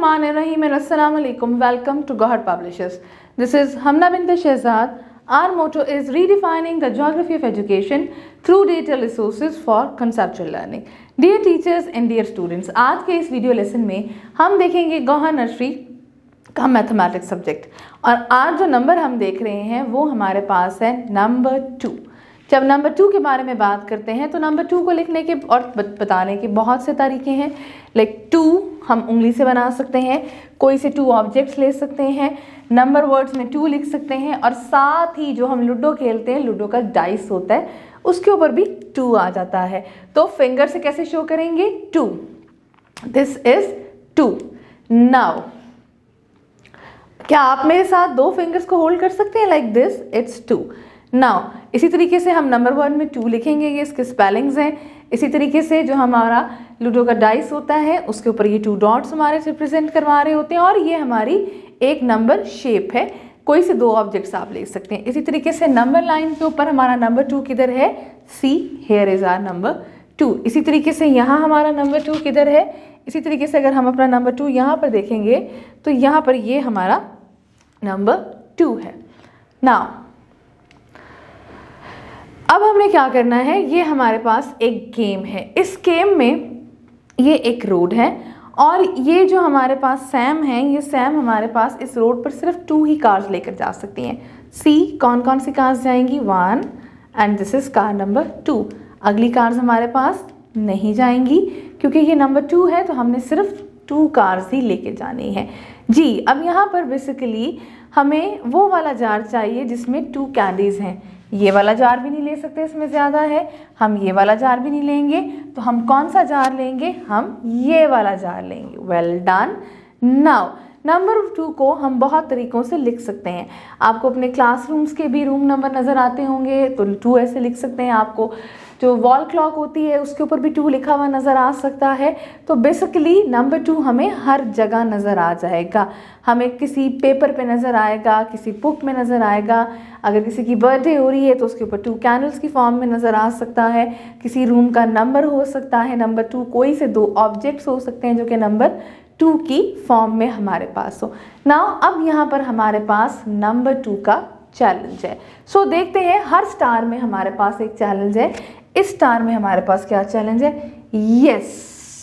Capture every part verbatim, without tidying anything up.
Bismillahirrahmanirrahim and Assalamu alaikum. Welcome to Gohar Publishers. This is Hamna bint Shehzad. Our motto is redefining the geography of education through data resources for conceptual learning. Dear teachers and dear students, आज के इस video lesson में हम देखेंगे Gauhar nursery का mathematics subject और आज जो नंबर हम देख रहे हैं वो हमारे पास है नंबर टू। जब नंबर टू के बारे में बात करते हैं तो नंबर टू को लिखने के और बताने के बहुत से तरीके हैं। लाइक टू हम उंगली से बना सकते हैं, कोई से टू ऑब्जेक्ट्स ले सकते हैं, नंबर वर्ड्स में टू लिख सकते हैं और साथ ही जो हम लूडो खेलते हैं, लूडो का डाइस होता है उसके ऊपर भी टू आ जाता है। तो फिंगर से कैसे शो करेंगे? Two, this is two. Now क्या आप मेरे साथ दो फिंगर्स को होल्ड कर सकते हैं? Like this, it's two. Now इसी तरीके से हम नंबर वन में टू लिखेंगे, ये इसके स्पेलिंग्स हैं। इसी तरीके से जो हमारा लूडो का डाइस होता है उसके ऊपर ये टू डॉट्स हमारे रिप्रेजेंट करवा रहे होते हैं और ये हमारी एक नंबर शेप है। कोई से दो ऑब्जेक्ट्स आप ले सकते हैं। इसी तरीके से नंबर लाइन के ऊपर हमारा नंबर टू किधर है? See, here is our number two. इसी तरीके से यहाँ हमारा नंबर टू किधर है? इसी तरीके से अगर हम अपना नंबर टू यहाँ पर देखेंगे तो यहाँ पर ये हमारा नंबर टू है। नाउ अब हमने क्या करना है, ये हमारे पास एक गेम है। इस गेम में ये एक रोड है और ये जो हमारे पास सैम है, ये सैम हमारे पास इस रोड पर सिर्फ टू ही कार्स लेकर जा सकती हैं। सी, कौन कौन सी कार्स जाएंगी? One, and this is car number two. अगली कार्स हमारे पास नहीं जाएंगी क्योंकि ये नंबर टू है तो हमने सिर्फ टू कार्स ही लेके जानी है जी। अब यहाँ पर बेसिकली हमें वो वाला जार चाहिए जिसमें टू कैंडीज हैं। ये वाला जार भी नहीं ले सकते, इसमें ज़्यादा है। हम ये वाला जार भी नहीं लेंगे तो हम कौन सा जार लेंगे? हम ये वाला जार लेंगे। Well done. Now number two को हम बहुत तरीक़ों से लिख सकते हैं। आपको अपने क्लासरूम्स के भी रूम नंबर नज़र आते होंगे तो टू ऐसे लिख सकते हैं। आपको जो वॉल क्लॉक होती है उसके ऊपर भी टू लिखा हुआ नज़र आ सकता है। तो बेसिकली नंबर टू हमें हर जगह नज़र आ जाएगा। हमें किसी पेपर पे नज़र आएगा, किसी बुक में नज़र आएगा। अगर किसी की बर्थडे हो रही है तो उसके ऊपर टू कैंडल्स की फॉर्म में नज़र आ सकता है। किसी रूम का नंबर हो सकता है नंबर टू। कोई से दो ऑब्जेक्ट्स हो सकते हैं जो कि नंबर टू की फॉर्म में हमारे पास हो। नाउ अब यहाँ पर हमारे पास नंबर टू का चैलेंज है। सो so, देखते हैं, हर स्टार में हमारे पास एक चैलेंज है। इस स्टार में हमारे पास क्या चैलेंज है? यस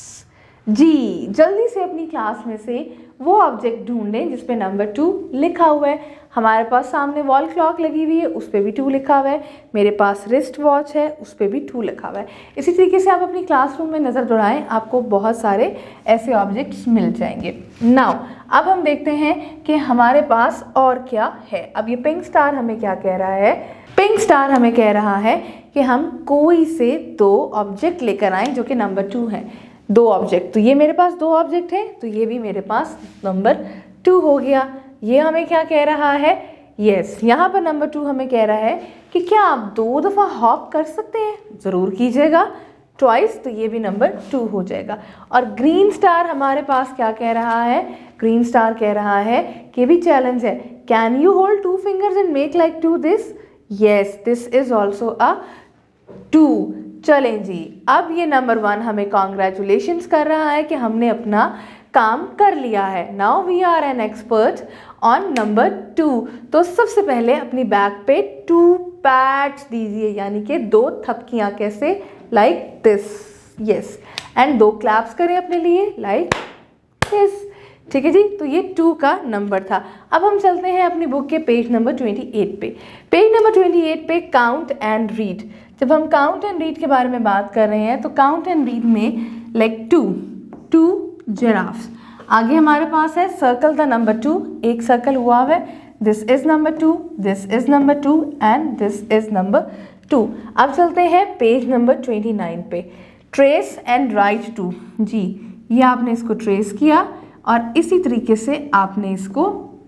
जी, जल्दी से अपनी क्लास में से वो ऑब्जेक्ट ढूंढें जिस पे नंबर टू लिखा हुआ है। हमारे पास सामने वॉल क्लॉक लगी हुई है, उस पर भी टू लिखा हुआ है। मेरे पास रिस्ट वॉच है, उस पर भी टू लिखा हुआ है। इसी तरीके से आप अपनी क्लासरूम में नज़र दौड़ाएं, आपको बहुत सारे ऐसे ऑब्जेक्ट्स मिल जाएंगे। नाउ अब हम देखते हैं कि हमारे पास और क्या है। अब ये पिंक स्टार हमें क्या कह रहा है? पिंक स्टार हमें कह रहा है कि हम कोई से दो ऑब्जेक्ट लेकर आएँ जो कि नंबर टू है। दो ऑब्जेक्ट, तो ये मेरे पास दो ऑब्जेक्ट है तो ये भी मेरे पास नंबर टू हो गया। ये हमें क्या कह रहा है? यस, यहाँ पर नंबर टू हमें कह रहा है कि क्या आप दो दफ़ा हॉप कर सकते हैं? ज़रूर कीजिएगा, ट्वाइस, तो ये भी नंबर टू हो जाएगा। और ग्रीन स्टार हमारे पास क्या कह रहा है? ग्रीन स्टार कह रहा है कि भी चैलेंज है, can you hold two fingers and make like two this? Yes, this is also a two. चलें जी, अब ये नंबर वन हमें कॉन्ग्रेचुलेशंस कर रहा है कि हमने अपना काम कर लिया है। Now we are an expert on number two. तो सबसे पहले अपनी बैक पे टू पैट्स दीजिए, यानी कि दो थपकियाँ। कैसे? Like this. यस, एंड दो क्लैप्स करें अपने लिए लाइक दिस। ठीक है जी, तो ये टू का नंबर था। अब हम चलते हैं अपनी बुक के पेज नंबर ट्वेंटी एट पे। पेज नंबर ट्वेंटी एट पे काउंट एंड रीड। जब हम काउंट एंड रीड के बारे में बात कर रहे हैं तो काउंट एंड रीड में लाइक टू टू जिराफ्स। आगे हमारे पास है सर्कल द नंबर टू। एक सर्कल हुआ है, this is number two, this is number two and this is number two. अब चलते हैं पेज नंबर ट्वेंटी नाइन पे। Trace and write two. जी, ये आपने इसको ट्रेस किया और इसी तरीके से आपने इसको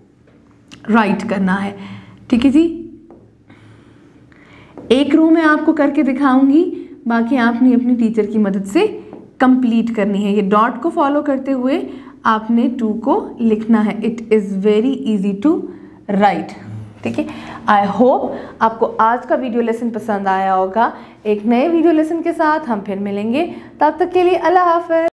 राइट करना है। ठीक है जी, एक रो में आपको करके दिखाऊंगी, बाकी आपने अपनी टीचर की मदद से कंप्लीट करनी है। ये डॉट को फॉलो करते हुए आपने टू को लिखना है। It is very easy to write. ठीक है, आई होप आपको आज का वीडियो लेसन पसंद आया होगा। एक नए वीडियो लेसन के साथ हम फिर मिलेंगे, तब तक के लिए अल्लाह हाफ़िज़।